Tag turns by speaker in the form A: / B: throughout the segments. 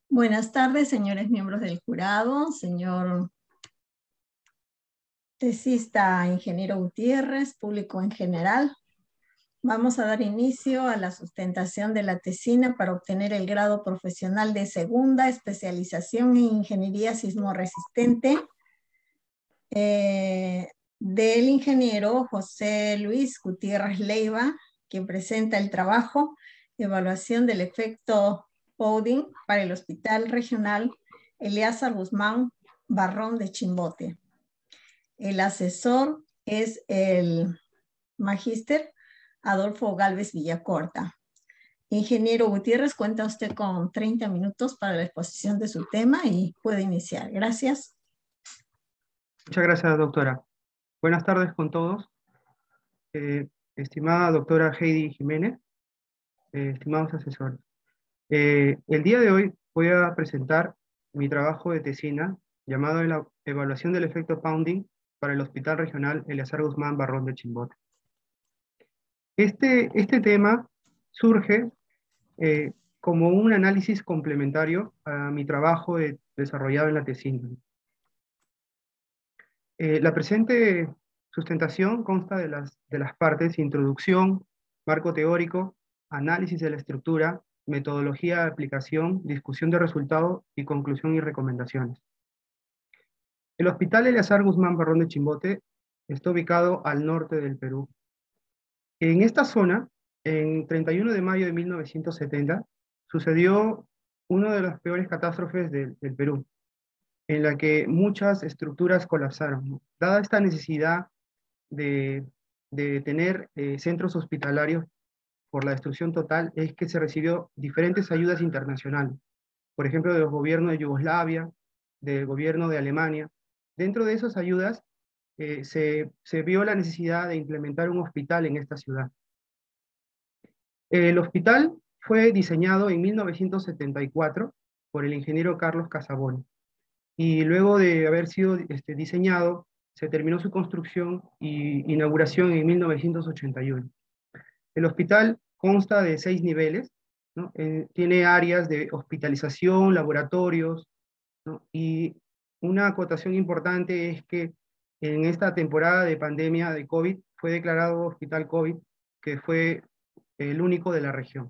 A: Buenas tardes, señores miembros del jurado, señor tesista ingeniero Gutiérrez, público en general. Vamos a dar inicio a la sustentación de la tesina para obtener el grado profesional de segunda especialización en ingeniería sismorresistente del ingeniero José Luis Gutiérrez Leiva, quien presenta el trabajo Evaluación del efecto Pouding para el Hospital Regional Eleazar Guzmán Barrón de Chimbote. El asesor es el magíster Adolfo Galvez Villacorta. Ingeniero Gutiérrez, cuenta usted con 30 minutos para la exposición de su tema y puede iniciar. Gracias.
B: Muchas gracias, doctora. Buenas tardes con todos. Estimada doctora Heidi Jiménez, estimados asesores. El día de hoy voy a presentar mi trabajo de tesina llamado la Evaluación del efecto Pounding para el Hospital Regional Eleazar Guzmán Barrón de Chimbote. Este tema surge como un análisis complementario a mi trabajo desarrollado en la tesina. La presente sustentación consta de las partes introducción, marco teórico, análisis de la estructura, metodología de aplicación, discusión de resultados y conclusión y recomendaciones. El Hospital Eleazar Guzmán Barrón de Chimbote está ubicado al norte del Perú. En esta zona, en 31 de mayo de 1970, sucedió una de las peores catástrofes del Perú, en la que muchas estructuras colapsaron, ¿no? Dada esta necesidad de tener centros hospitalarios por la destrucción total, es que se recibió diferentes ayudas internacionales, por ejemplo, de los gobiernos de Yugoslavia, del gobierno de Alemania. Dentro de esas ayudas se vio la necesidad de implementar un hospital en esta ciudad. El hospital fue diseñado en 1974 por el ingeniero Carlos Casaboni, y luego de haber sido diseñado, se terminó su construcción y inauguración en 1981. El hospital consta de 6 niveles, ¿no? Tiene áreas de hospitalización, laboratorios, ¿no? Y una acotación importante es que en esta temporada de pandemia de COVID fue declarado hospital COVID, que fue el único de la región.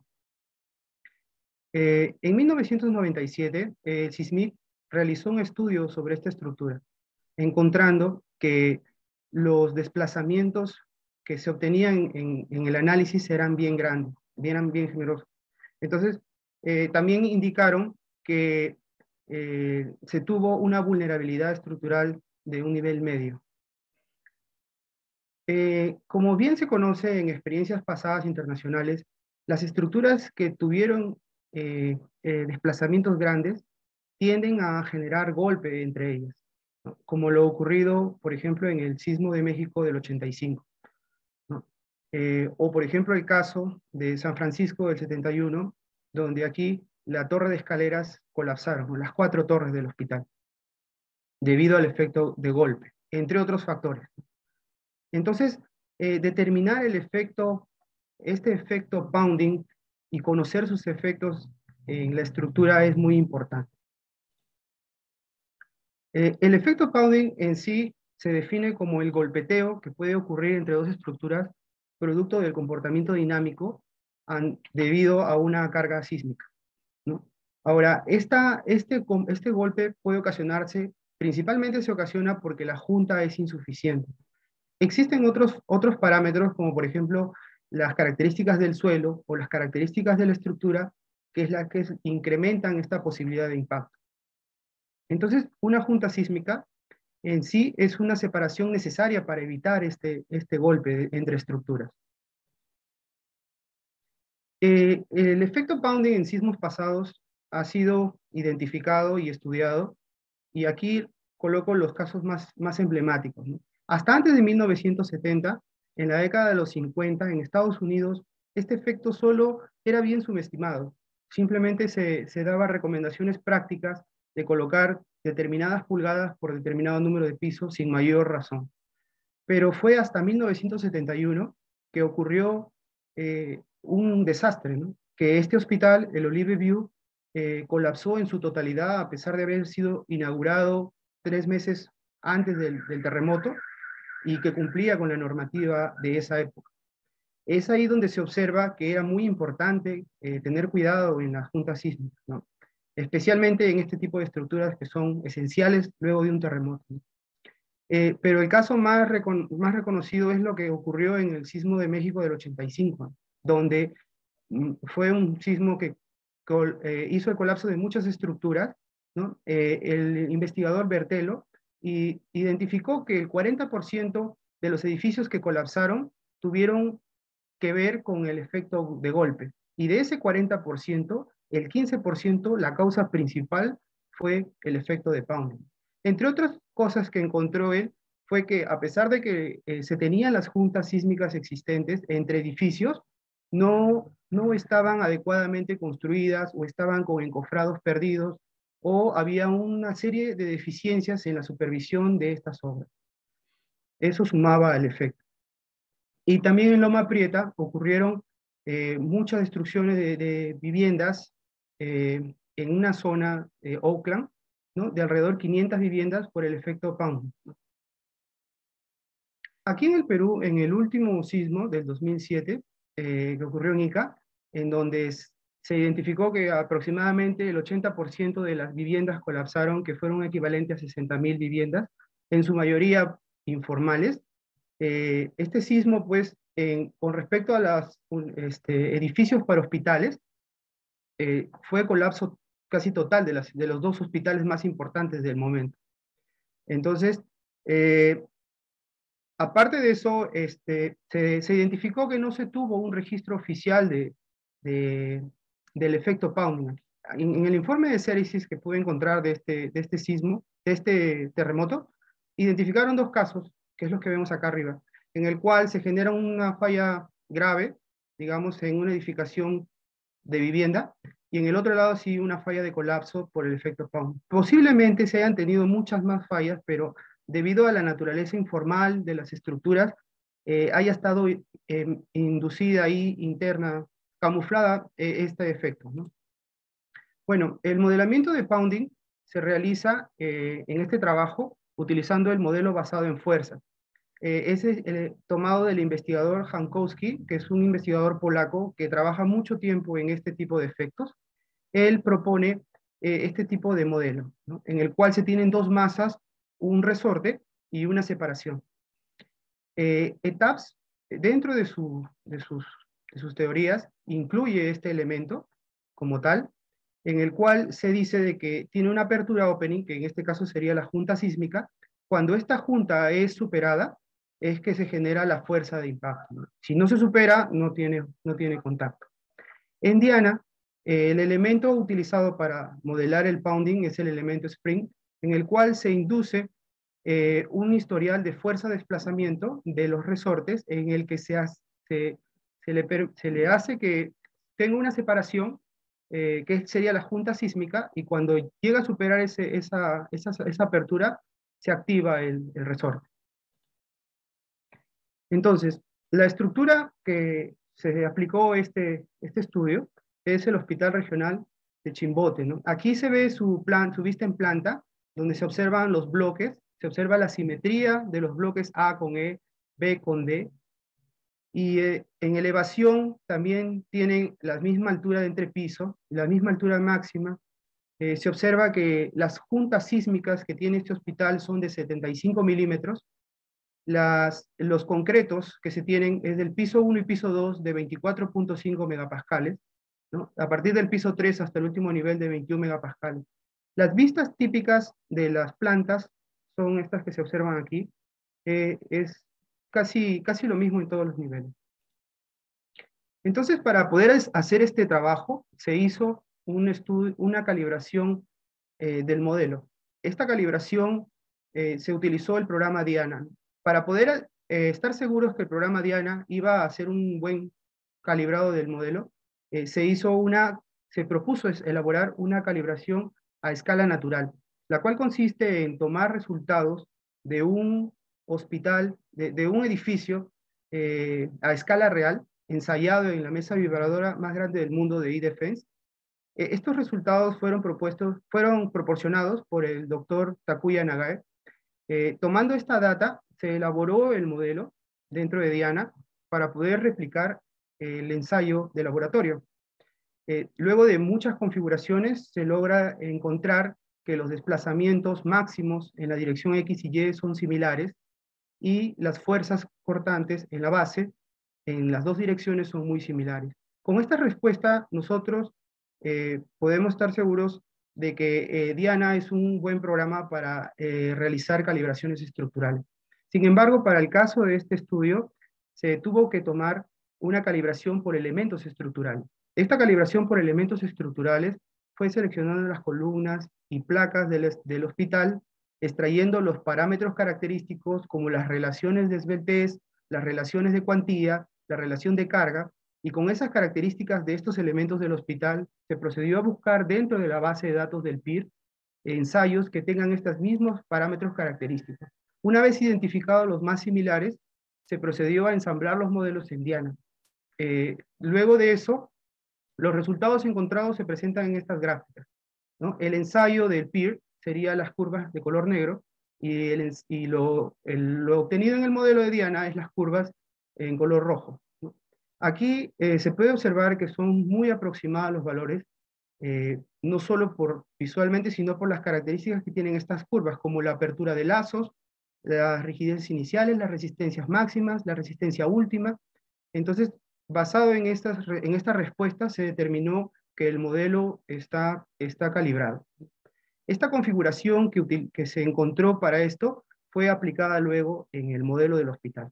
B: En 1997, el SISMIC realizó un estudio sobre esta estructura, encontrando que los desplazamientos que se obtenían en el análisis eran bien grandes, eran bien generosos. Entonces, también indicaron que se tuvo una vulnerabilidad estructural de un nivel medio. Como bien se conoce en experiencias pasadas internacionales, las estructuras que tuvieron desplazamientos grandes tienden a generar golpe entre ellas, ¿no? Como lo ocurrido, por ejemplo, en el sismo de México del 85, ¿no? O por ejemplo el caso de San Francisco del 71, donde aquí la torre de escaleras colapsaron, ¿no? Las 4 torres del hospital, debido al efecto de golpe, entre otros factores. Entonces, determinar este efecto pounding y conocer sus efectos en la estructura es muy importante. El efecto pounding en sí se define como el golpeteo que puede ocurrir entre dos estructuras producto del comportamiento dinámico debido a una carga sísmica, ¿no? Ahora, este golpe puede ocasionarse, principalmente se ocasiona porque la junta es insuficiente. Existen otros parámetros, como por ejemplo las características del suelo o las características de la estructura, que es la que incrementan esta posibilidad de impacto. Entonces, una junta sísmica en sí es una separación necesaria para evitar este golpe entre estructuras. El efecto pounding en sismos pasados ha sido identificado y estudiado, y aquí coloco los casos más emblemáticos, ¿no? Hasta antes de 1970, en la década de los 50, en Estados Unidos, este efecto solo era bien subestimado. Simplemente se daban recomendaciones prácticas de colocar determinadas pulgadas por determinado número de pisos sin mayor razón. Pero fue hasta 1971 que ocurrió un desastre, ¿no? Que este hospital, el Olive View, colapsó en su totalidad a pesar de haber sido inaugurado 3 meses antes del terremoto y que cumplía con la normativa de esa época. Es ahí donde se observa que era muy importante tener cuidado en las juntas sísmicas, ¿no? Especialmente en este tipo de estructuras que son esenciales luego de un terremoto, ¿no? Pero el caso más reconocido es lo que ocurrió en el sismo de México del 85, ¿no? Donde fue un sismo que hizo el colapso de muchas estructuras, ¿no? El investigador Bertelo identificó que el 40% de los edificios que colapsaron tuvieron que ver con el efecto de golpe. Y de ese 40%, el 15%, la causa principal fue el efecto de Pounding. Entre otras cosas que encontró él, fue que a pesar de que se tenían las juntas sísmicas existentes entre edificios, no estaban adecuadamente construidas o estaban con encofrados perdidos o había una serie de deficiencias en la supervisión de estas obras. Eso sumaba al efecto. Y también en Loma Prieta ocurrieron muchas destrucciones de viviendas en una zona, Oakland, ¿no? De alrededor de 500 viviendas por el efecto Pounding, ¿no? Aquí en el Perú, en el último sismo del 2007, que ocurrió en Ica, en donde se identificó que aproximadamente el 80% de las viviendas colapsaron, que fueron equivalentes a 60.000 viviendas, en su mayoría informales. Este sismo, pues, con respecto a los edificios para hospitales, fue colapso casi total de los dos hospitales más importantes del momento. Entonces, aparte de eso, se identificó que no se tuvo un registro oficial del efecto Pounding. En el informe de Cericis que pude encontrar de este sismo, de este terremoto, identificaron 2 casos, que es lo que vemos acá arriba, en el cual se genera una falla grave, digamos, en una edificación de vivienda, y en el otro lado sí una falla de colapso por el efecto Pounding. Posiblemente se hayan tenido muchas más fallas, pero debido a la naturaleza informal de las estructuras, haya estado inducida ahí, interna, camuflada, este efecto, ¿no? Bueno, el modelamiento de Pounding se realiza en este trabajo utilizando el modelo basado en fuerza. Ese es tomado del investigador Jankowski, que es un investigador polaco que trabaja mucho tiempo en este tipo de efectos. Él propone este tipo de modelo, ¿no? En el cual se tienen 2 masas, un resorte y una separación. ETAPS, dentro de sus teorías, incluye este elemento como tal, en el cual se dice de que tiene una apertura opening, que en este caso sería la junta sísmica. Cuando esta junta es superada, es que se genera la fuerza de impacto, ¿no? Si no se supera, no tiene contacto. En Diana, el elemento utilizado para modelar el pounding es el elemento spring, en el cual se induce un historial de fuerza de desplazamiento de los resortes, en el que se le hace que tenga una separación, que sería la junta sísmica, y cuando llega a superar esa apertura, se activa el resorte. Entonces, la estructura que se aplicó este estudio es el Hospital Regional de Chimbote, ¿no? Aquí se ve su vista en planta, donde se observan los bloques, se observa la simetría de los bloques A con E, B con D, y en elevación también tienen la misma altura de entrepiso, la misma altura máxima. Se observa que las juntas sísmicas que tiene este hospital son de 75 milímetros. Los concretos que se tienen es del piso 1 y piso 2 de 24.5 megapascales, ¿no? A partir del piso 3 hasta el último nivel de 21 megapascales. Las vistas típicas de las plantas son estas que se observan aquí. Es casi lo mismo en todos los niveles. Entonces, para poder hacer este trabajo, se hizo una calibración del modelo. Esta calibración se utilizó el programa Diana, ¿no? Para poder estar seguros que el programa Diana iba a hacer un buen calibrado del modelo, se propuso elaborar una calibración a escala natural, la cual consiste en tomar resultados de un hospital, de un edificio a escala real, ensayado en la mesa vibradora más grande del mundo de eDefense, Estos resultados fueron proporcionados por el doctor Takuya Nagae. Tomando esta data, se elaboró el modelo dentro de Diana para poder replicar el ensayo de laboratorio. Luego de muchas configuraciones, se logra encontrar que los desplazamientos máximos en la dirección X y Y son similares, y las fuerzas cortantes en la base, en las dos direcciones, son muy similares. Con esta respuesta, nosotros podemos estar seguros de que Diana es un buen programa para realizar calibraciones estructurales. Sin embargo, para el caso de este estudio, se tuvo que tomar una calibración por elementos estructurales. Esta calibración por elementos estructurales fue seleccionando las columnas y placas del hospital, extrayendo los parámetros característicos como las relaciones de esbeltez, las relaciones de cuantía, la relación de carga, y con esas características de estos elementos del hospital, se procedió a buscar dentro de la base de datos del PIR ensayos que tengan estos mismos parámetros característicos. Una vez identificados los más similares, se procedió a ensamblar los modelos en Diana. Luego de eso, los resultados encontrados se presentan en estas gráficas, ¿no? El ensayo del PIR sería las curvas de color negro, y lo obtenido en el modelo de Diana es las curvas en color rojo, ¿no? Aquí se puede observar que son muy aproximados los valores, no solo visualmente, sino por las características que tienen estas curvas, como la apertura de lazos, las rigidez iniciales, las resistencias máximas, la resistencia última. Entonces, basado en esta respuesta, se determinó que el modelo está calibrado. Esta configuración que se encontró para esto fue aplicada luego en el modelo del hospital.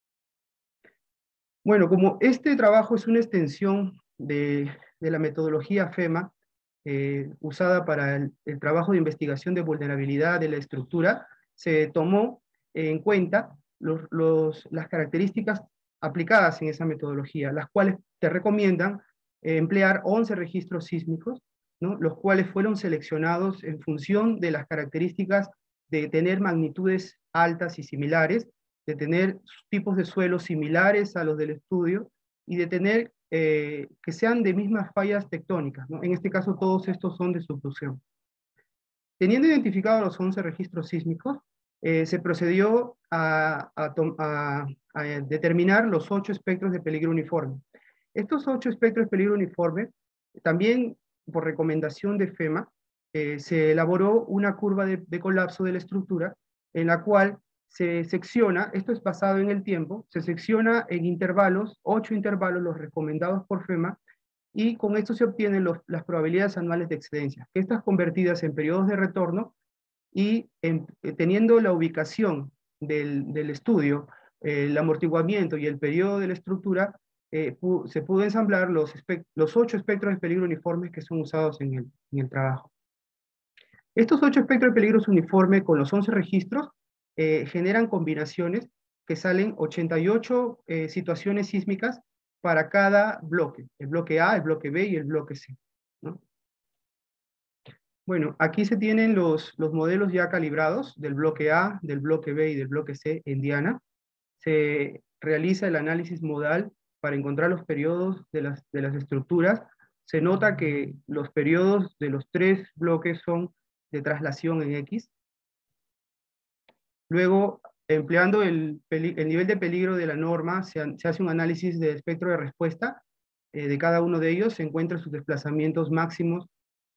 B: Bueno, como este trabajo es una extensión de la metodología FEMA, usada para el trabajo de investigación de vulnerabilidad de la estructura, se tomó en cuenta las características aplicadas en esa metodología, las cuales te recomiendan emplear 11 registros sísmicos, ¿no? Los cuales fueron seleccionados en función de las características de tener magnitudes altas y similares, de tener tipos de suelos similares a los del estudio, y de tener que sean de mismas fallas tectónicas, ¿no? En este caso todos estos son de subducción. Teniendo identificados los 11 registros sísmicos, se procedió a determinar los 8 espectros de peligro uniforme. Estos 8 espectros de peligro uniforme, también por recomendación de FEMA, se elaboró una curva de colapso de la estructura, en la cual se secciona, esto es basado en el tiempo, se secciona en intervalos, 8 intervalos, los recomendados por FEMA, y con esto se obtienen las probabilidades anuales de excedencia, estas convertidas en periodos de retorno, y teniendo la ubicación del estudio, el amortiguamiento y el periodo de la estructura, se pudo ensamblar los 8 espectros de peligro uniformes que son usados en el trabajo. Estos 8 espectros de peligros uniforme con los 11 registros generan combinaciones que salen 88 situaciones sísmicas para cada bloque, el bloque A, el bloque B y el bloque C, ¿no? Bueno, aquí se tienen los modelos ya calibrados del bloque A, del bloque B y del bloque C en Diana. Se realiza el análisis modal para encontrar los periodos de las estructuras. Se nota que los periodos de los 3 bloques son de traslación en X. Luego, empleando el nivel de peligro de la norma, se hace un análisis de espectro de respuesta de cada uno de ellos. Se encuentran sus desplazamientos máximos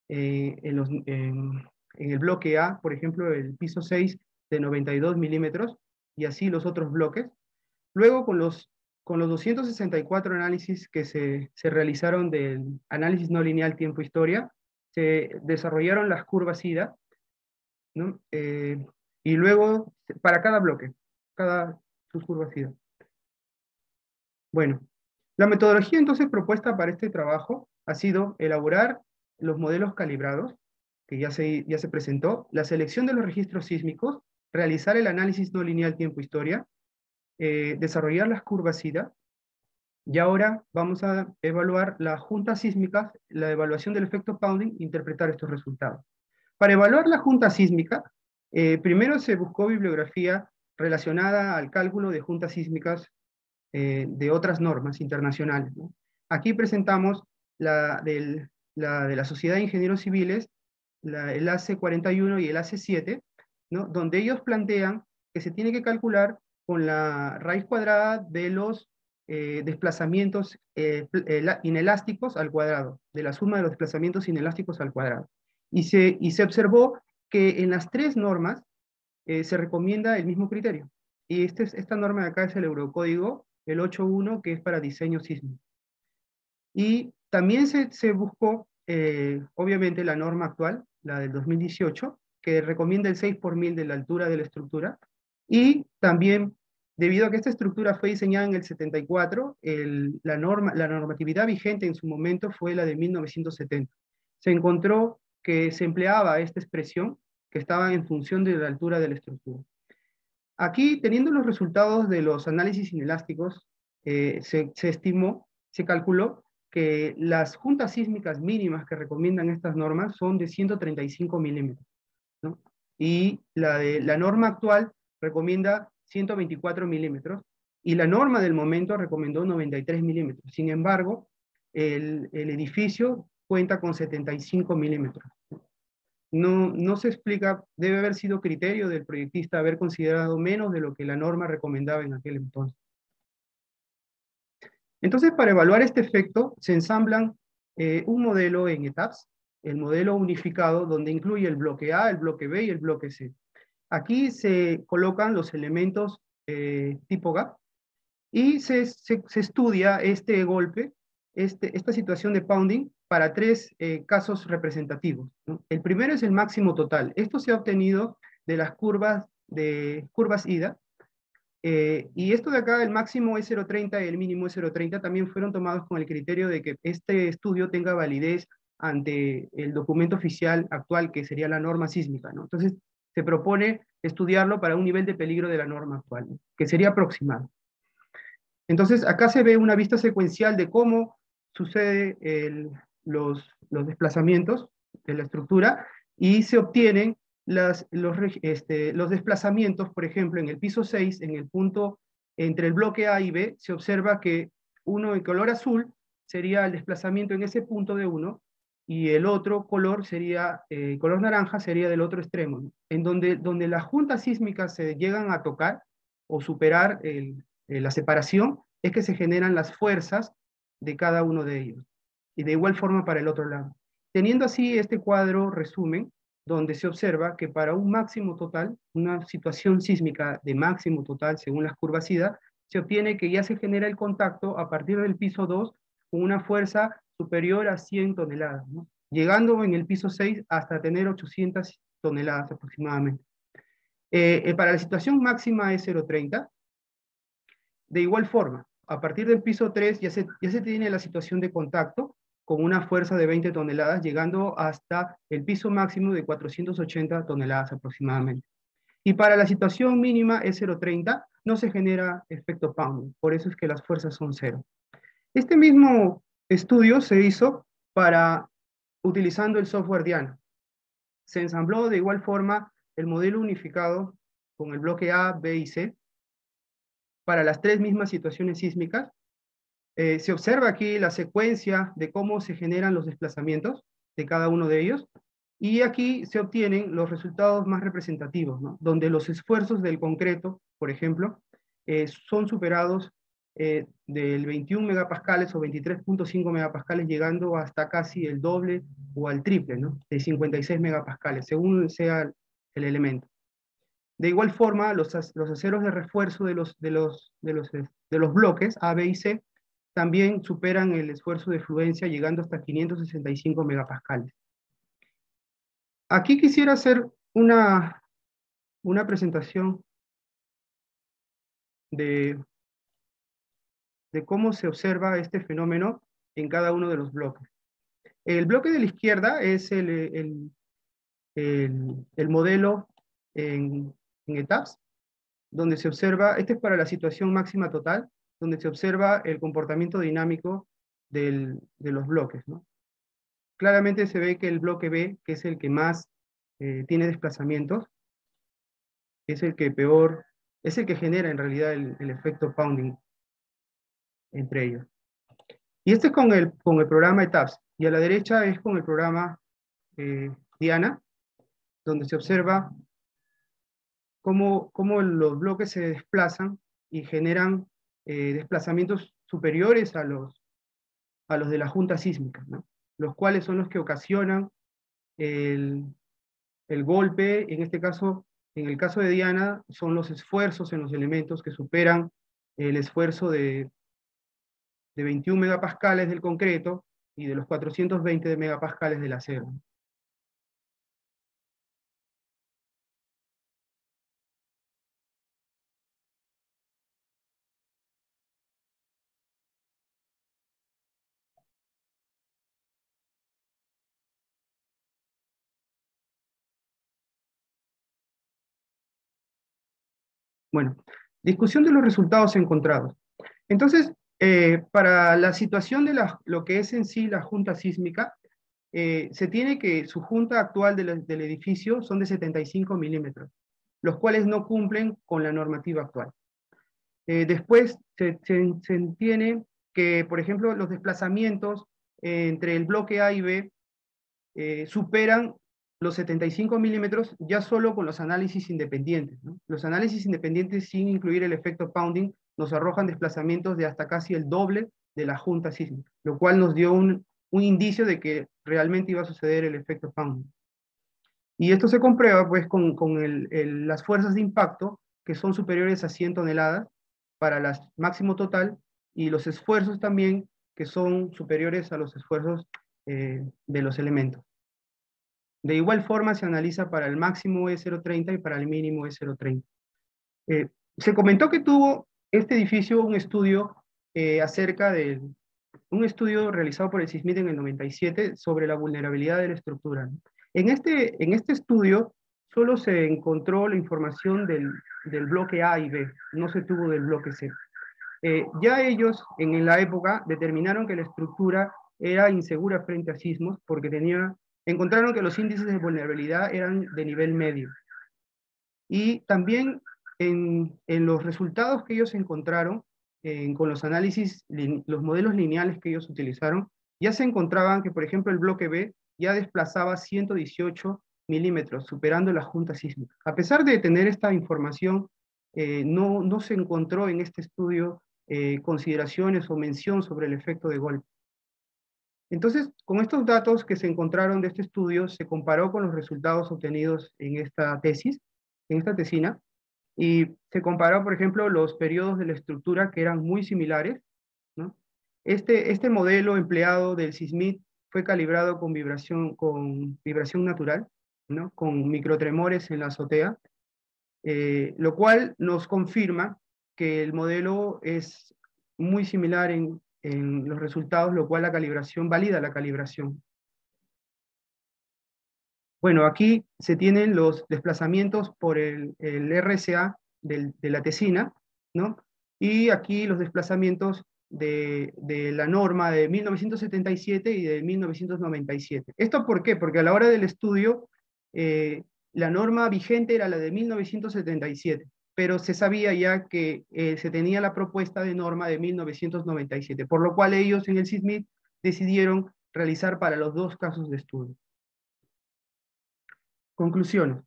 B: en el bloque A, por ejemplo, el piso 6 de 92 milímetros, y así los otros bloques. Luego, con los 264 análisis que se realizaron del análisis no lineal tiempo-historia, se desarrollaron las curvas SIDA, ¿no? Y luego, para cada bloque, sus curvas SIDA. Bueno, la metodología entonces propuesta para este trabajo ha sido elaborar los modelos calibrados, que ya se presentó, la selección de los registros sísmicos, realizar el análisis no lineal tiempo-historia, desarrollar las curvas SIDA, y ahora vamos a evaluar las juntas sísmicas, la evaluación del efecto Pounding, e interpretar estos resultados. Para evaluar la junta sísmica, primero se buscó bibliografía relacionada al cálculo de juntas sísmicas de otras normas internacionales, ¿no? Aquí presentamos la la de la Sociedad de Ingenieros Civiles, el AC41 y el AC7, ¿no? Donde ellos plantean que se tiene que calcular con la raíz cuadrada de los desplazamientos inelásticos al cuadrado, de la suma de los desplazamientos inelásticos al cuadrado. Y se observó que en las tres normas se recomienda el mismo criterio. Y esta norma de acá es el Eurocódigo, el 8.1, que es para diseño sísmico. Y también se buscó, obviamente, la norma actual, la del 2018, que recomienda el 6 por 1000 de la altura de la estructura, y también, debido a que esta estructura fue diseñada en el 74, la normatividad vigente en su momento fue la de 1970. Se encontró que se empleaba esta expresión, que estaba en función de la altura de la estructura. Aquí, teniendo los resultados de los análisis inelásticos, se calculó que las juntas sísmicas mínimas que recomiendan estas normas son de 135 milímetros, ¿no? Y la norma actual recomienda 124 milímetros, y la norma del momento recomendó 93 milímetros. Sin embargo, el edificio cuenta con 75 milímetros. No se explica, debe haber sido criterio del proyectista haber considerado menos de lo que la norma recomendaba en aquel entonces. Entonces, para evaluar este efecto, se ensamblan un modelo en etapas, el modelo unificado, donde incluye el bloque A, el bloque B y el bloque C. Aquí se colocan los elementos tipo gap, y se estudia este golpe, esta situación de pounding, para tres casos representativos, ¿no? El primero es el máximo total. Esto se ha obtenido de las curvas IDA, y esto de acá, el máximo es 0,30 y el mínimo es 0,30, también fueron tomados con el criterio de que este estudio tenga validez ante el documento oficial actual, que sería la norma sísmica, ¿no? Entonces, se propone estudiarlo para un nivel de peligro de la norma actual, ¿no? Que sería aproximado. Entonces, acá se ve una vista secuencial de cómo sucede los desplazamientos de la estructura, y se obtienen los desplazamientos. Por ejemplo, en el piso 6, en el punto entre el bloque A y B, se observa que uno en color azul sería el desplazamiento en ese punto de uno, y el otro color sería, color naranja, sería del otro extremo, ¿no? En donde las juntas sísmicas se llegan a tocar o superar la separación, es que se generan las fuerzas de cada uno de ellos. Y de igual forma para el otro lado. Teniendo así este cuadro resumen, donde se observa que para un máximo total, una situación sísmica de máximo total según las curvas IDA, se obtiene que ya se genera el contacto a partir del piso 2 con una fuerza superior a 100 toneladas, ¿no? Llegando en el piso 6 hasta tener 800 toneladas aproximadamente. Para la situación máxima es 0,30. De igual forma, a partir del piso 3 ya se tiene la situación de contacto con una fuerza de 20 toneladas, llegando hasta el piso máximo de 480 toneladas aproximadamente. Y para la situación mínima es 0,30, no se genera efecto pounding, por eso es que las fuerzas son cero. Este mismo estudio se hizo utilizando el software Diana. Se ensambló de igual forma el modelo unificado con el bloque A, B y C, para las tres mismas situaciones sísmicas. Se observa aquí la secuencia de cómo se generan los desplazamientos de cada uno de ellos, y aquí se obtienen los resultados más representativos, ¿no? Donde los esfuerzos del concreto, por ejemplo, son superados del 21 megapascales o 23.5 megapascales, llegando hasta casi el doble o al triple, ¿no? De 56 megapascales, según sea el elemento. De igual forma, los aceros de refuerzo de los bloques A, B y C también superan el esfuerzo de fluencia, llegando hasta 565 megapascales. Aquí quisiera hacer una presentación de cómo se observa este fenómeno en cada uno de los bloques. El bloque de la izquierda es el modelo en etapas, donde se observa, este es para la situación máxima total, donde se observa el comportamiento dinámico de los bloques, ¿no? Claramente se ve que el bloque B, que es el que más tiene desplazamientos, es el que peor, es el que genera en realidad el efecto pounding entre ellos. Y este es con el programa ETAPS. Y a la derecha es con el programa Diana, donde se observa cómo los bloques se desplazan y generan desplazamientos superiores a los de la junta sísmica, ¿no? Los cuales son los que ocasionan el, el golpe. En este caso, en el caso de Diana, son los esfuerzos en los elementos que superan el esfuerzo de 21 megapascales del concreto y de los 420 de megapascales del acero. Bueno, discusión de los resultados encontrados. Entonces, para la situación de lo que es en sí la junta sísmica, se tiene que su junta actual del edificio son de 75 milímetros, los cuales no cumplen con la normativa actual. Después se entiende que, por ejemplo, los desplazamientos entre el bloque A y B superan los 75 milímetros ya solo con los análisis independientes, ¿no? Los análisis independientes sin incluir el efecto pounding nos arrojan desplazamientos de hasta casi el doble de la junta sísmica, lo cual nos dio un indicio de que realmente iba a suceder el efecto pounding. Y esto se comprueba pues con las fuerzas de impacto que son superiores a 100 toneladas para el máximo total, y los esfuerzos también que son superiores a los esfuerzos de los elementos. De igual forma se analiza para el máximo E030 y para el mínimo E030. Se comentó que tuvo este edificio un estudio acerca de un estudio realizado por el SISMIT en el 97 sobre la vulnerabilidad de la estructura, ¿no? En este estudio solo se encontró la información del bloque A y B, no se tuvo del bloque C. Ya ellos en la época determinaron que la estructura era insegura frente a sismos porque encontraron que los índices de vulnerabilidad eran de nivel medio. Y también en los resultados que ellos encontraron, con los análisis, los modelos lineales que ellos utilizaron, ya se encontraban que, por ejemplo, el bloque B ya desplazaba 118 milímetros, superando la junta sísmica. A pesar de tener esta información, no se encontró en este estudio consideraciones o mención sobre el efecto de golpe. Entonces, con estos datos que se encontraron de este estudio, se comparó con los resultados obtenidos en esta tesis, en esta tesina, y se comparó, por ejemplo, los periodos de la estructura que eran muy similares, ¿no? Este modelo empleado del SISMIT fue calibrado con vibración natural, ¿no? Con microtremores en la azotea, lo cual nos confirma que el modelo es muy similar en los resultados, lo cual valida la calibración. Bueno, aquí se tienen los desplazamientos por el RSA de la tesina, ¿no? Y aquí los desplazamientos de la norma de 1977 y de 1997. ¿Esto por qué? Porque a la hora del estudio, la norma vigente era la de 1977, pero se sabía ya que se tenía la propuesta de norma de 1997, por lo cual ellos en el SISMIT decidieron realizar para los dos casos de estudio. Conclusiones.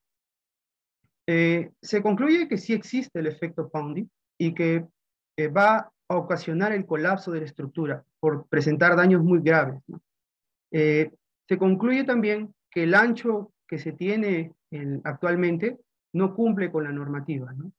B: Se concluye que sí existe el efecto pounding y que va a ocasionar el colapso de la estructura por presentar daños muy graves, ¿no? Se concluye también que el ancho que se tiene actualmente no cumple con la normativa, ¿no?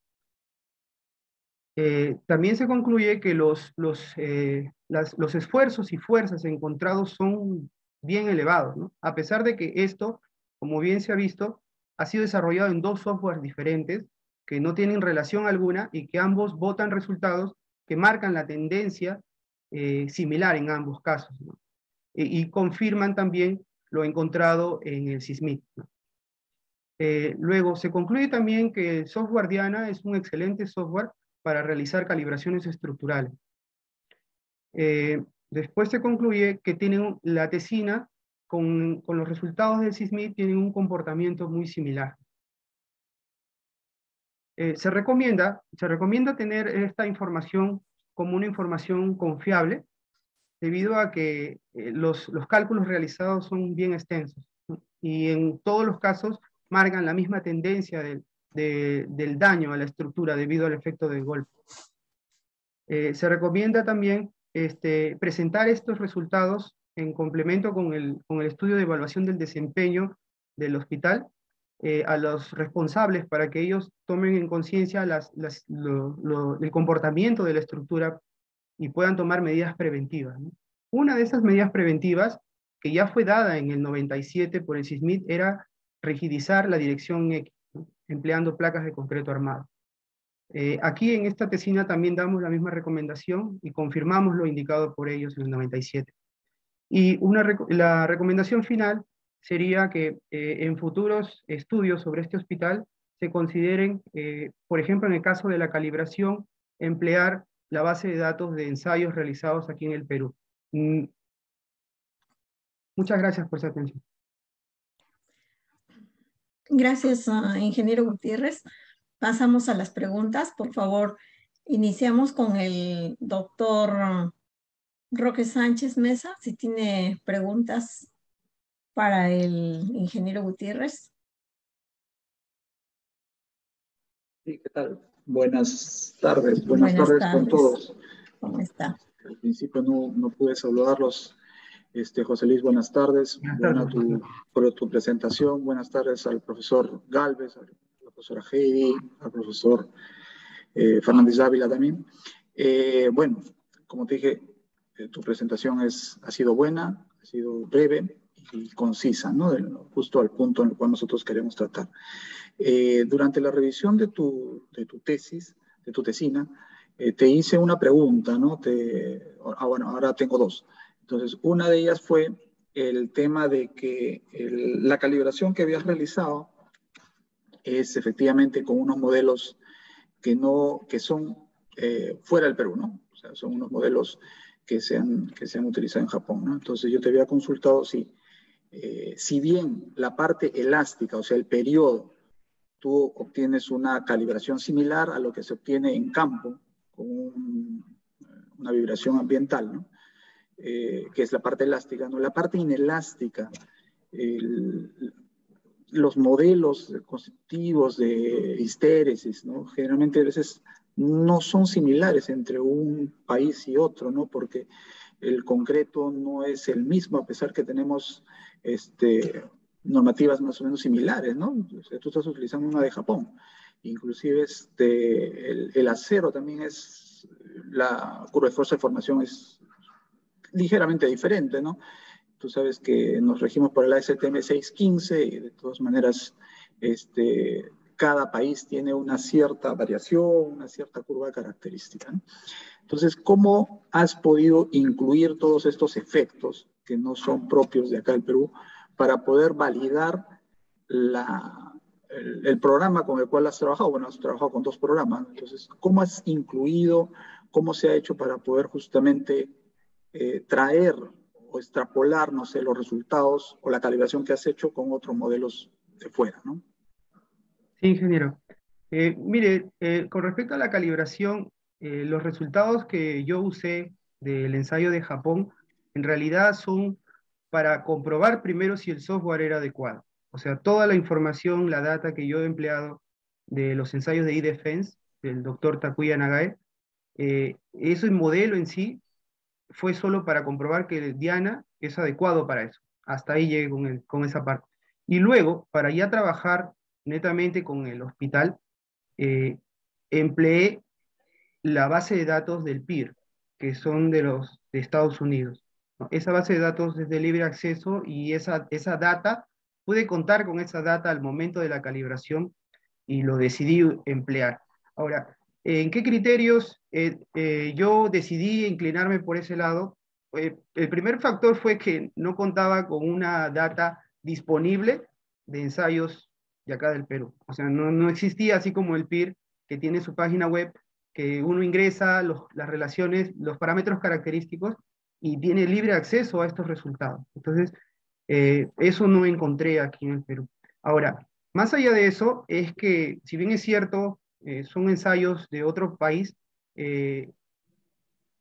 B: También se concluye que los esfuerzos y fuerzas encontrados son bien elevados, ¿no? A pesar de que esto, como bien se ha visto, ha sido desarrollado en dos softwares diferentes que no tienen relación alguna y que ambos botan resultados que marcan la tendencia similar en ambos casos, ¿no? Y confirman también lo encontrado en el SISMIT, ¿no? Luego, se concluye también que el software Diana es un excelente software para realizar calibraciones estructurales. Después se concluye que la tesina con los resultados del SISMIT tienen un comportamiento muy similar. Se recomienda tener esta información como una información confiable, debido a que los cálculos realizados son bien extensos, ¿no? Y en todos los casos marcan la misma tendencia del daño a la estructura debido al efecto del golpe. Se recomienda también presentar estos resultados en complemento con el estudio de evaluación del desempeño del hospital a los responsables para que ellos tomen en conciencia el comportamiento de la estructura y puedan tomar medidas preventivas, ¿no? Una de esas medidas preventivas, que ya fue dada en el 97 por el SISMIT, era rigidizar la dirección X, ¿no? Empleando placas de concreto armado. Aquí en esta tesina también damos la misma recomendación y confirmamos lo indicado por ellos en el 97. Y la recomendación final sería que en futuros estudios sobre este hospital se consideren, por ejemplo, en el caso de la calibración, emplear la base de datos de ensayos realizados aquí en el Perú. Muchas gracias por su atención.
A: Gracias, ingeniero Gutiérrez. Pasamos a las preguntas. Por favor, iniciamos con el doctor Roque Sánchez Mesa, si tiene preguntas para el ingeniero Gutiérrez.
C: Sí, ¿qué tal? Buenas tardes.
A: Buenas
C: tardes
A: tardes
C: con todos.
A: ¿Cómo está?
C: Al principio no pude saludarlos. José Luis, buenas tardes. Buena por tu presentación. Buenas tardes al profesor Galvez, a la profesora Heidi, al profesor Fernández Ávila también. Bueno, como te dije, tu presentación ha sido buena, ha sido breve y concisa, ¿no? Justo al punto en el cual nosotros queremos tratar. Durante la revisión de tu tesis, de tu tesina, te hice una pregunta, ¿no? Bueno, ahora tengo dos. Entonces, una de ellas fue el tema de que la calibración que habías realizado es efectivamente con unos modelos que son fuera del Perú, ¿no? O sea, son unos modelos que se han utilizado en Japón, ¿no? Entonces, yo te había consultado si bien la parte elástica, o sea, el periodo, tú obtienes una calibración similar a lo que se obtiene en campo con una vibración ambiental, ¿no? Que es la parte elástica, ¿no? La parte inelástica, los modelos constitutivos de histéresis, ¿no? Generalmente a veces no son similares entre un país y otro, ¿no? Porque el concreto no es el mismo, a pesar que tenemos normativas más o menos similares, ¿no? O sea, tú estás utilizando una de Japón. Inclusive el acero también la curva de fuerza de formación es ligeramente diferente, ¿no? Tú sabes que nos regimos por el ASTM 615 y de todas maneras cada país tiene una cierta variación, una cierta curva característica, ¿no? Entonces, ¿cómo has podido incluir todos estos efectos que no son propios de acá del Perú para poder validar el programa con el cual has trabajado? Bueno, has trabajado con dos programas. Entonces, ¿cómo has incluido, cómo se ha hecho para poder justamente traer o extrapolar, no sé, los resultados o la calibración que has hecho con otros modelos de fuera, ¿no?
B: Sí, ingeniero. Mire, con respecto a la calibración, los resultados que yo usé del ensayo de Japón, en realidad son para comprobar primero si el software era adecuado. O sea, toda la información, la data que yo he empleado de los ensayos de eDefense, del doctor Takuya Nagae, ese modelo en sí fue solo para comprobar que el Diana es adecuado para eso. Hasta ahí llegué con esa parte. Y luego, para ya trabajar netamente con el hospital, empleé la base de datos del PIR, que son de Estados Unidos, ¿no? Esa base de datos es de libre acceso y esa data, pude contar con esa data al momento de la calibración y lo decidí emplear. Ahora, ¿en qué criterios yo decidí inclinarme por ese lado? El primer factor fue que no contaba con una data disponible de ensayos de acá del Perú. O sea, no existía así como el PIR, que tiene su página web, que uno ingresa las relaciones, los parámetros característicos y tiene libre acceso a estos resultados. Entonces, eso no encontré aquí en el Perú. Ahora, más allá de eso, es que si bien es cierto, son ensayos de otro país,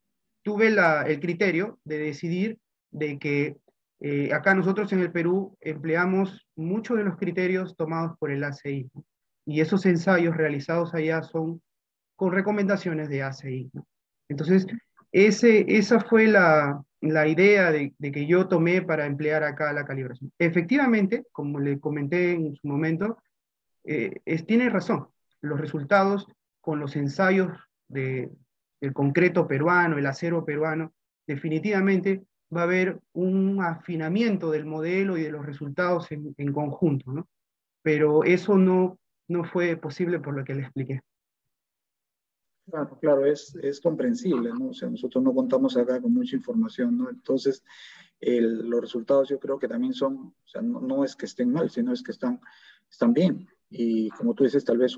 B: tuve el criterio de decidir de que acá nosotros en el Perú empleamos muchos de los criterios tomados por el ACI, ¿no? Y esos ensayos realizados allá son con recomendaciones de ACI, ¿no? Entonces, esa fue la idea de que yo tomé para emplear acá la calibración. Efectivamente, como le comenté en su momento, tiene razón. Los resultados con los ensayos del concreto peruano, el acero peruano, definitivamente va a haber un afinamiento del modelo y de los resultados en conjunto, ¿no? Pero eso no fue posible por lo que le expliqué.
C: Claro, claro, es comprensible, ¿no? O sea, nosotros no contamos acá con mucha información, ¿no? Entonces, los resultados yo creo que también son, o sea, no es que estén mal, sino es que están bien. Y como tú dices, tal vez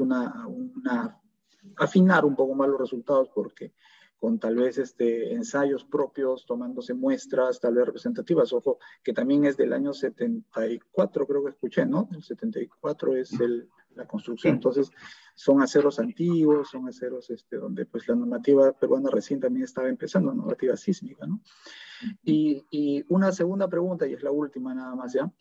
C: afinar un poco más los resultados porque con tal vez ensayos propios, tomándose muestras tal vez representativas. Ojo, que también es del año 74, creo que escuché, ¿no? El 74 es la construcción.
B: Sí.
C: Entonces, son aceros antiguos, son aceros donde pues la normativa peruana recién también estaba empezando, normativa sísmica, ¿no? Y una segunda pregunta, y es la última nada más ya,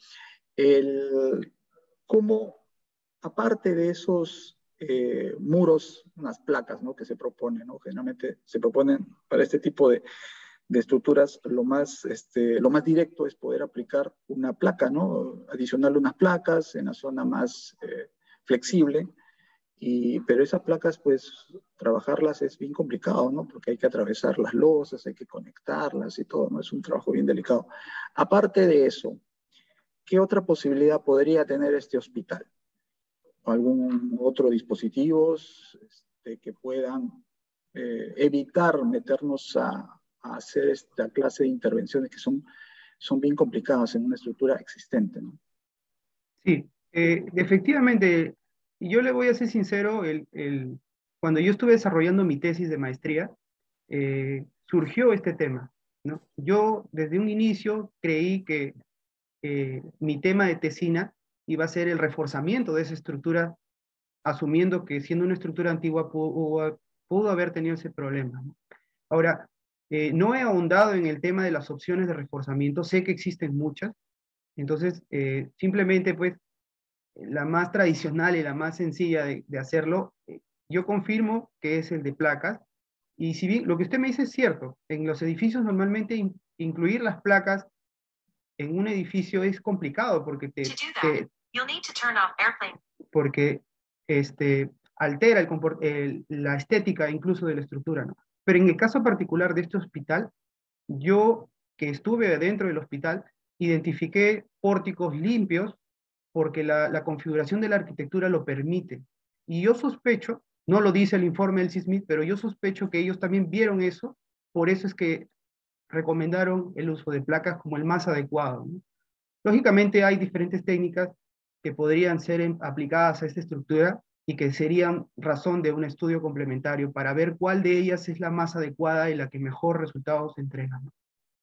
C: ¿cómo, aparte de esos muros, unas placas, ¿no? Que se proponen, ¿no? Generalmente se proponen para este tipo de estructuras, lo más directo es poder aplicar una placa, ¿no? Adicionarle unas placas en la zona más flexible, pero esas placas, pues, trabajarlas es bien complicado, ¿no? Porque hay que atravesar las losas, hay que conectarlas y todo, ¿no? Es un trabajo bien delicado. Aparte de eso, ¿qué otra posibilidad podría tener este hospital? ¿Algún otro dispositivos que puedan evitar meternos a hacer esta clase de intervenciones que son bien complicadas en una estructura existente, ¿no?
B: Sí, efectivamente, y yo le voy a ser sincero, cuando yo estuve desarrollando mi tesis de maestría, surgió este tema, ¿no? Yo desde un inicio creí que mi tema de tesina iba a ser el reforzamiento de esa estructura, asumiendo que siendo una estructura antigua pudo haber tenido ese problema, ¿no? Ahora, no he ahondado en el tema de las opciones de reforzamiento, sé que existen muchas, entonces simplemente pues la más tradicional y la más sencilla de hacerlo, yo confirmo que es el de placas. Y si bien lo que usted me dice es cierto, en los edificios normalmente incluir las placas en un edificio es complicado porque porque altera la estética incluso de la estructura, ¿no? Pero en el caso particular de este hospital, yo que estuve dentro del hospital, identifiqué pórticos limpios porque la configuración de la arquitectura lo permite. Y yo sospecho, no lo dice el informe del SISMIT, pero yo sospecho que ellos también vieron eso, por eso es que recomendaron el uso de placas como el más adecuado, ¿no? Lógicamente hay diferentes técnicas que podrían ser aplicadas a esta estructura y que serían razón de un estudio complementario para ver cuál de ellas es la más adecuada y la que mejor resultados entrega, ¿no?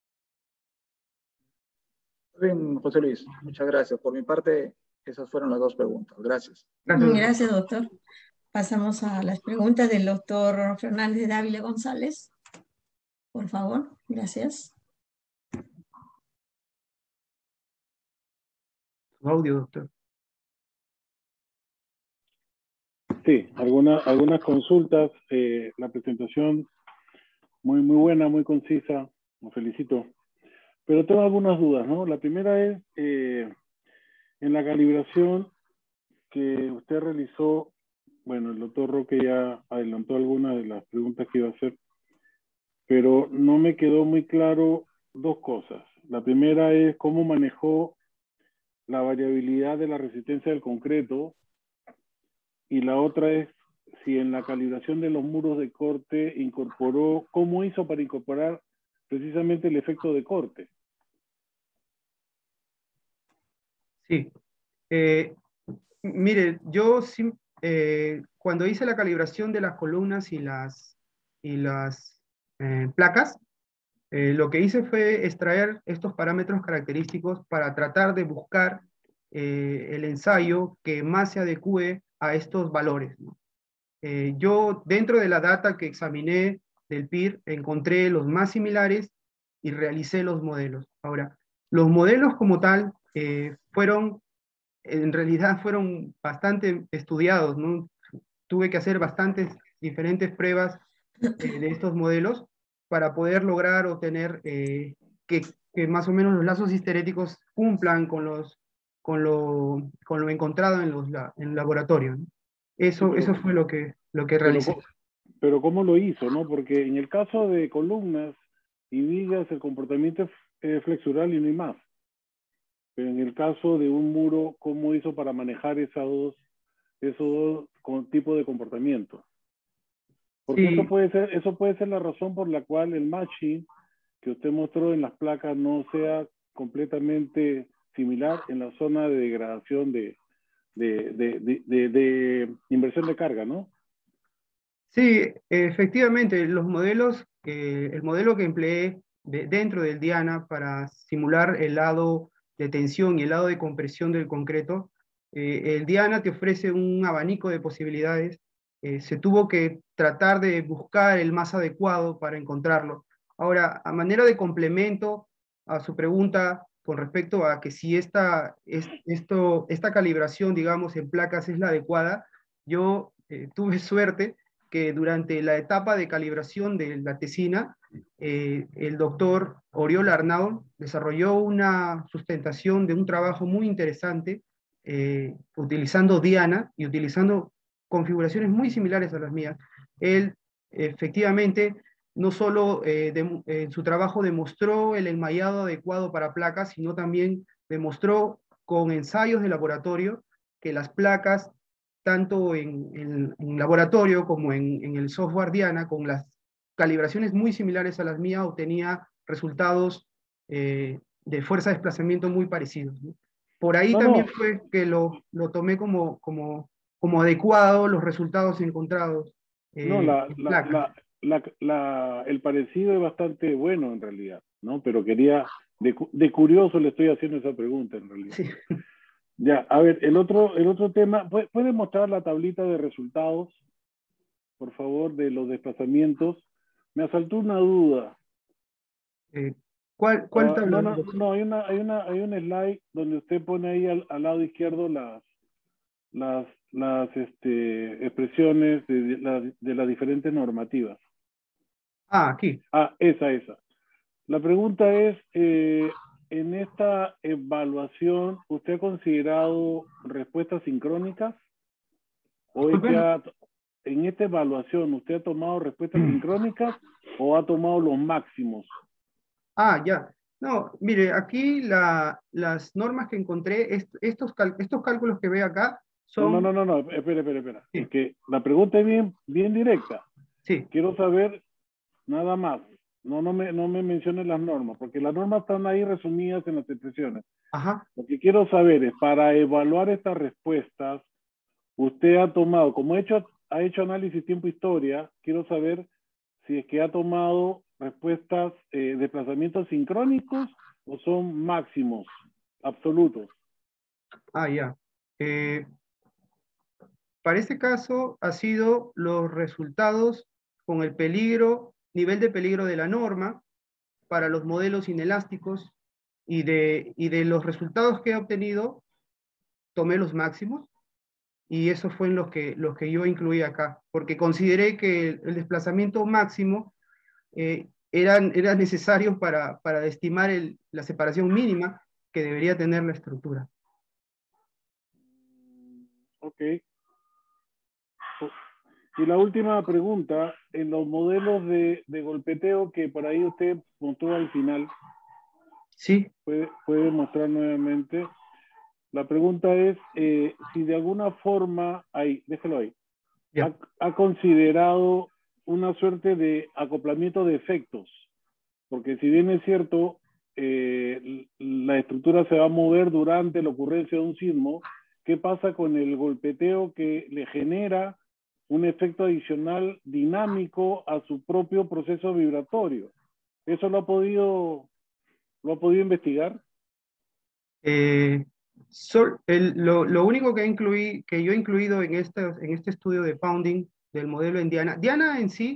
C: Bien, José Luis, muchas gracias. Por mi parte, esas fueron las dos preguntas. Gracias.
B: Gracias.
A: Gracias, doctor. Pasamos a las preguntas del doctor Fernández de Dávila González. Por favor, gracias.
B: Su audio, doctor.
D: Sí, algunas consultas. La presentación muy buena, muy concisa. Lo felicito. Pero tengo algunas dudas, ¿no? La primera es, en la calibración que usted realizó, bueno, el doctor Roque ya adelantó algunas de las preguntas que iba a hacer, pero no me quedó muy claro dos cosas. La primera es cómo manejó la variabilidad de la resistencia del concreto, y la otra es si en la calibración de los muros de corte incorporó, cómo hizo para incorporar precisamente el efecto de corte.
B: Sí. Mire, yo cuando hice la calibración de las columnas y las placas, lo que hice fue extraer estos parámetros característicos para tratar de buscar el ensayo que más se adecue a estos valores, ¿no? Yo, dentro de la data que examiné, del PIR, encontré los más similares y realicé los modelos. Ahora, los modelos como tal en realidad fueron bastante estudiados, ¿no? Tuve que hacer bastantes diferentes pruebas de estos modelos para poder lograr obtener que más o menos los lazos histeréticos cumplan con lo encontrado en el laboratorio, ¿no? Eso fue lo que
D: pero,
B: realicé.
D: pero ¿cómo lo hizo, no? Porque en el caso de columnas y vigas, el comportamiento es flexural y no hay más. Pero en el caso de un muro, ¿cómo hizo para manejar esos dos tipos de comportamiento? Porque
B: Sí,
D: eso puede ser la razón por la cual el matching que usted mostró en las placas no sea completamente similar en la zona de degradación de inversión de carga, ¿no?
B: sí, efectivamente, el modelo que empleé dentro del Diana para simular el lado de tensión y el lado de compresión del concreto, el Diana te ofrece un abanico de posibilidades. Se tuvo que tratar de buscar el más adecuado para encontrarlo. Ahora, a manera de complemento a su pregunta con respecto a que si esta calibración, digamos, en placas es la adecuada, yo tuve suerte que durante la etapa de calibración de la tesina, el doctor Oriol Arnaud desarrolló una sustentación de un trabajo muy interesante utilizando Diana y utilizando configuraciones muy similares a las mías. Él efectivamente no solo en su trabajo demostró el enmayado adecuado para placas, sino también demostró con ensayos de laboratorio que las placas tanto en laboratorio como en el software Diana, con las calibraciones muy similares a las mías, obtenía resultados de fuerza de desplazamiento muy parecidos, ¿no? Por ahí
D: No,
B: también
D: no,
B: fue que lo tomé como adecuado los resultados encontrados
D: no,
B: en placas.
D: el parecido es bastante bueno en realidad, ¿no? Pero de curioso le estoy haciendo esa pregunta en realidad.
B: Sí.
D: Ya, a ver, el otro tema, ¿puede mostrar la tablita de resultados, por favor, de los desplazamientos? Me asaltó una duda.
B: Eh, ¿cuál tabla,
D: No, no,
B: doctor?
D: no, hay un slide donde usted pone ahí al lado izquierdo expresiones de las diferentes normativas.
B: Ah, aquí.
D: Ah, esa. La pregunta es, en esta evaluación, ¿usted ha considerado respuestas sincrónicas? ¿O
B: Disculpen.
D: en esta evaluación usted ha tomado respuestas sincrónicas o ha tomado los máximos?
B: Ah, ya. No, mire, aquí las normas que encontré, estos cálculos que ve acá son...
D: No, espera. Es
B: Sí,
D: que la pregunta es bien directa.
B: sí,
D: Quiero saber nada más. No me menciones las normas, porque las normas están ahí resumidas en las expresiones.
B: ajá.
D: Lo que quiero saber es, para evaluar estas respuestas, usted ha tomado, como ha hecho análisis tiempo-historia, quiero saber si es que ha tomado respuestas, desplazamientos sincrónicos o son máximos, absolutos.
B: Ah, ya. Eh, para este caso ha sido los resultados con el nivel de peligro de la norma para los modelos inelásticos y de los resultados que he obtenido, tomé los máximos y eso fue en los que yo incluí acá, porque consideré que el desplazamiento máximo era necesario para estimar la separación mínima que debería tener la estructura.
D: Ok. Y la última pregunta, en los modelos de golpeteo que por ahí usted mostró al final,
B: Sí,
D: puede mostrar nuevamente. La pregunta es si de alguna forma, déjalo ahí,
B: ya.
D: ha considerado una suerte de acoplamiento de efectos, porque si bien es cierto, la estructura se va a mover durante la ocurrencia de un sismo, ¿qué pasa con el golpeteo que le genera un efecto adicional dinámico a su propio proceso vibratorio? ¿Eso lo ha podido investigar?
B: Eh, lo único que yo he incluido en este estudio de Pounding del modelo en Diana, Diana en sí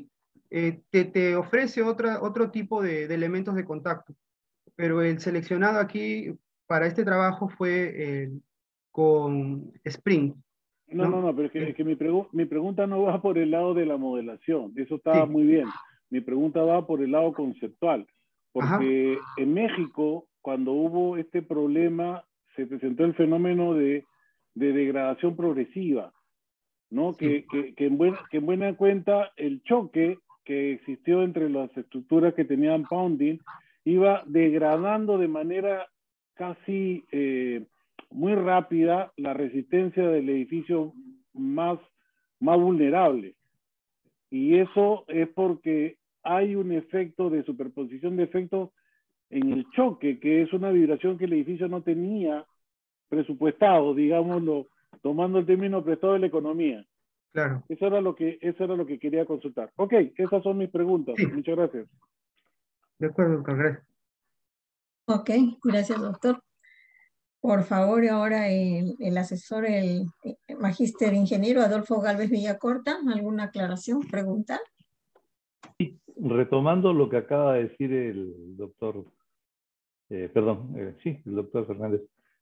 B: te ofrece otro tipo de elementos de contacto, pero el seleccionado aquí para este trabajo fue con Spring,
D: No, no,
B: ¿no?
D: no, pero es que mi pregunta no va por el lado de la modelación, eso está
B: Sí,
D: muy bien. Mi pregunta va por el lado conceptual,
B: ajá,
D: porque en México, cuando hubo este problema, se presentó el fenómeno de degradación progresiva, ¿no?
B: sí,
D: Que en buena cuenta el choque que existió entre las estructuras que tenían pounding iba degradando de manera casi muy rápida la resistencia del edificio más, más vulnerable. Y eso es porque hay un efecto de superposición de efectos en el choque, que es una vibración que el edificio no tenía presupuestado, digámoslo, tomando el término prestado de la economía.
B: claro.
D: Eso era lo que quería consultar. Ok, esas son mis preguntas.
B: Sí,
D: Muchas gracias.
B: de acuerdo, doctor, gracias.
A: Ok, gracias, doctor. Por favor, ahora el asesor, el magíster ingeniero Adolfo Galvez Villacorta, ¿alguna aclaración, pregunta?
E: Retomando lo que acaba de decir el doctor, sí, el doctor Fernández.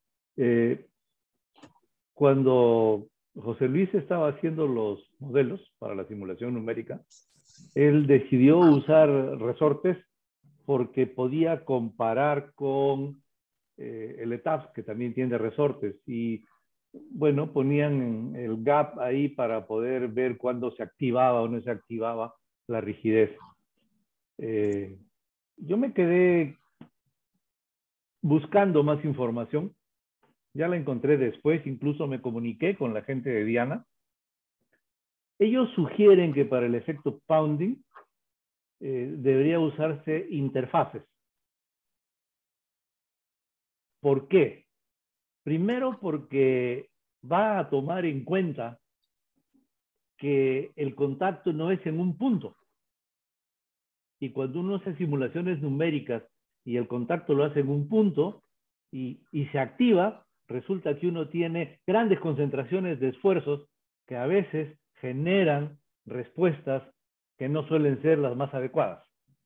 E: Cuando José Luis estaba haciendo los modelos para la simulación numérica, él decidió usar resortes porque podía comparar con el ETAP, que también tiene resortes, y bueno, ponían el gap ahí para poder ver cuándo se activaba o no se activaba la rigidez. Yo me quedé buscando más información, ya la encontré después, incluso me comuniqué con la gente de Diana. Ellos sugieren que para el efecto pounding debería usarse interfaces. ¿Por qué? Primero porque va a tomar en cuenta que el contacto no es en un punto. Y cuando uno hace simulaciones numéricas y el contacto lo hace en un punto y se activa, resulta que uno tiene grandes concentraciones de esfuerzos que a veces generan respuestas que no suelen ser las más adecuadas.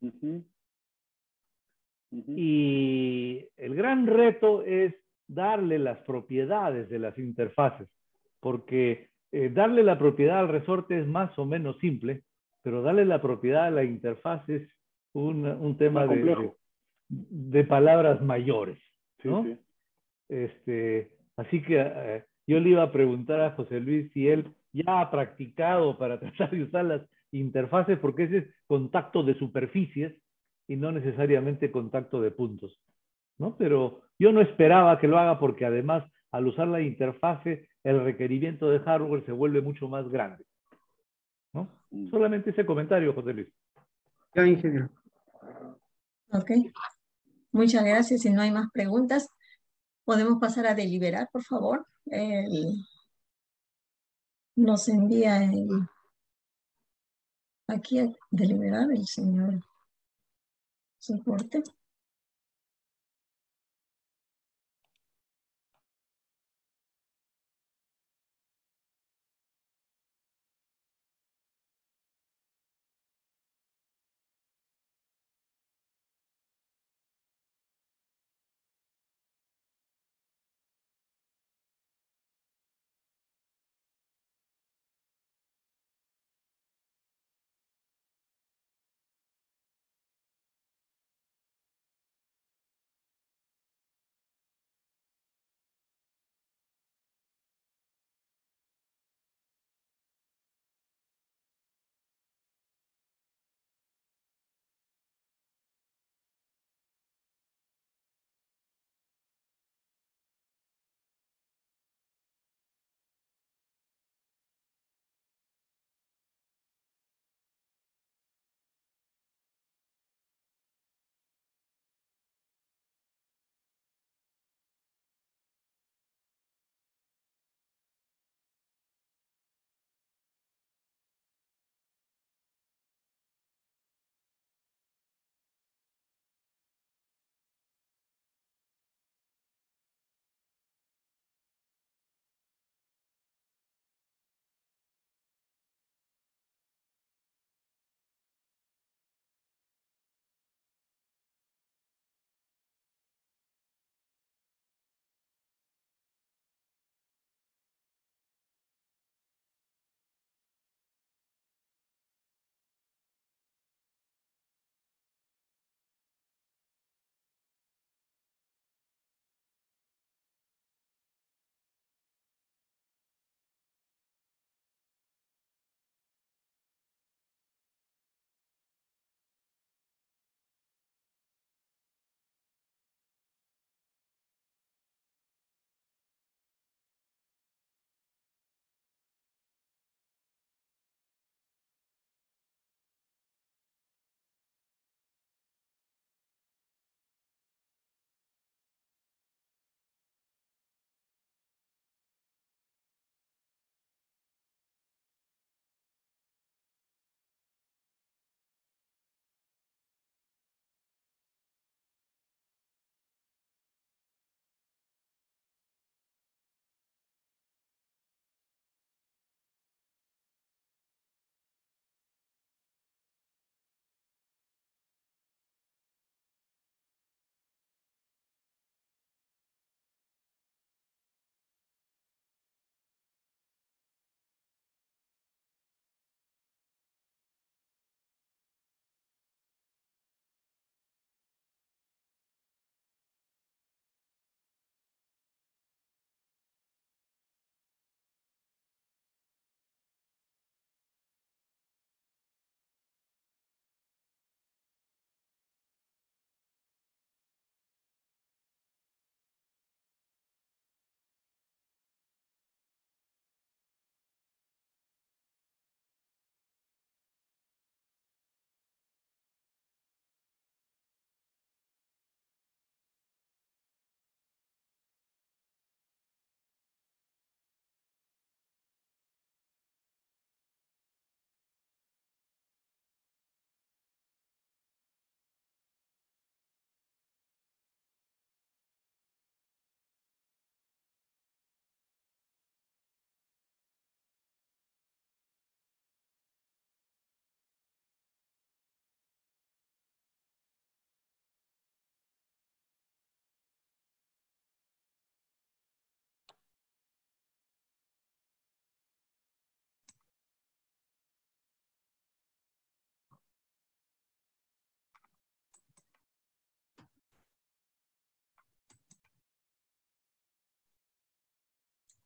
E: Y el gran reto es darle las propiedades de las interfaces, porque darle la propiedad al resorte es más o menos simple, pero darle la propiedad a la interfaz es un tema
D: Más complejo.
E: de palabras mayores,
D: Sí,
E: ¿no?
D: sí.
E: Así que yo le iba a preguntar a José Luis si él ya ha practicado para tratar de usar las interfaces, porque ese es contacto de superficies y no necesariamente contacto de puntos, ¿no? Pero yo no esperaba que lo haga porque además al usar la interfase el requerimiento de hardware se vuelve mucho más grande, ¿no? Solamente ese comentario, José Luis.
B: Ya, ingeniero.
A: Ok, muchas gracias. Si no hay más preguntas, podemos pasar a deliberar, por favor. Nos envía aquí a deliberar el señor soporte.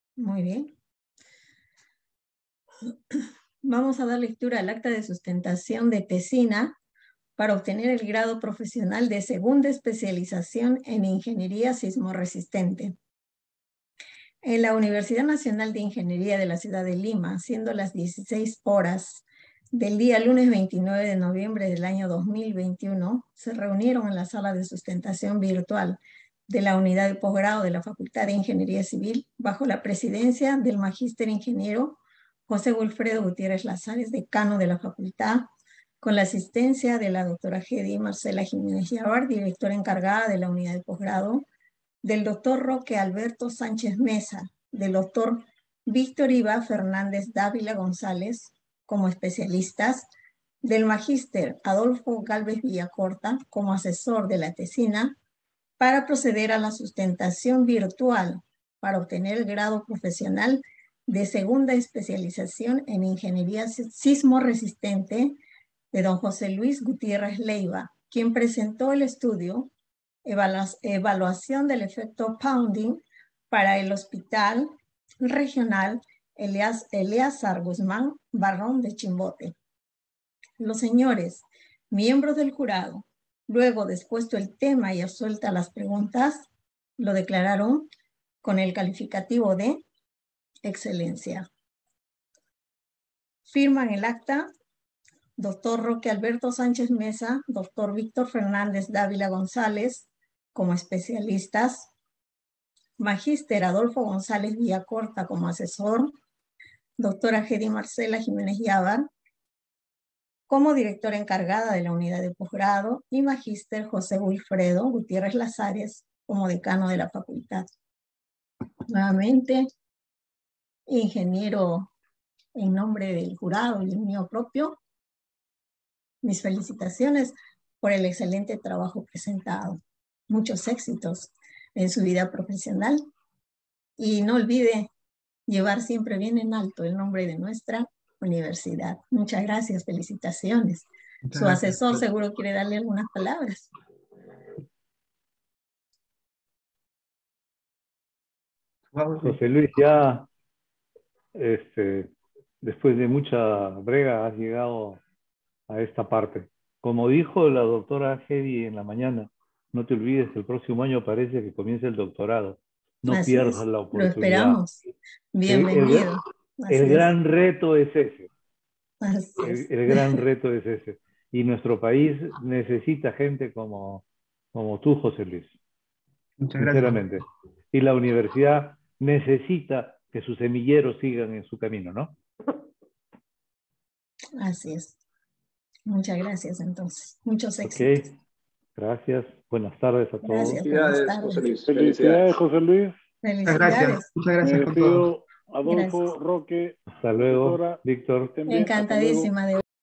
A: Muy bien. Vamos a dar lectura al acta de sustentación de Tesina para obtener el grado profesional de segunda especialización en Ingeniería Sismorresistente. En la Universidad Nacional de Ingeniería de la ciudad de Lima, siendo las 16 horas del día lunes 29 de noviembre del año 2021, se reunieron en la sala de sustentación virtual de la unidad de posgrado de la Facultad de Ingeniería Civil, bajo la presidencia del magíster ingeniero José Wilfredo Gutiérrez Lazares, decano de la facultad, con la asistencia de la doctora Hedy Marcela Jiménez Yabar, directora encargada de la unidad de posgrado, del doctor Roque Alberto Sánchez Mesa, del doctor Víctor Iba Fernández Dávila González, como especialistas, del magíster Adolfo Galvez Villacorta, como asesor de la tesina, para proceder a la sustentación virtual para obtener el grado profesional de segunda especialización en Ingeniería Sismorresistente de don José Luis Gutiérrez Leiva, quien presentó el estudio Evaluación del efecto Pounding para el Hospital Regional Eleazar Guzmán Barrón de Chimbote. Los señores miembros del jurado, luego de expuesto el tema y absueltas las preguntas, lo declararon con el calificativo de excelencia. Firman el acta doctor Roque Alberto Sánchez Mesa, doctor Víctor Fernández Dávila González, como especialistas, magíster Adolfo González Villacorta como asesor, doctora Hedy Marcela Jiménez Yabar, como directora encargada de la unidad de posgrado, y magíster José Wilfredo Gutiérrez Lazares como decano de la facultad. Nuevamente, ingeniero, en nombre del jurado y el mío propio, mis felicitaciones por el excelente trabajo presentado. Muchos éxitos en su vida profesional y no olvide llevar siempre bien en alto el nombre de nuestra universidad. Muchas gracias, felicitaciones. Su asesor seguro quiere darle algunas palabras.
E: José Luis, ya después de mucha brega has llegado a esta parte. Como dijo la doctora Hedy en la mañana, no te olvides que el próximo año parece que comienza el doctorado. No
A: Así
E: pierdas
A: es,
E: la
A: lo
E: oportunidad.
A: esperamos. Bienvenido.
E: El gran reto es ese.
A: Así es.
E: El gran reto es ese. Y nuestro país necesita gente como tú, José Luis.
B: Muchas gracias.
E: Sinceramente. Y la universidad necesita que sus semilleros sigan en su camino, ¿no?
A: Así es. Muchas gracias, entonces. Muchos éxitos.
E: Ok. Gracias. Buenas tardes a todos.
A: Gracias. Buenas tardes.
C: José Luis.
D: Felicidades, José Luis.
B: Muchas gracias. Muchas gracias
D: Me
B: con todo.
D: despido, Adolfo,
A: Gracias.
D: Roque.
E: Hasta luego,
D: Doctora,
E: Víctor.
D: estén bien. Hasta luego.
A: Encantadísima de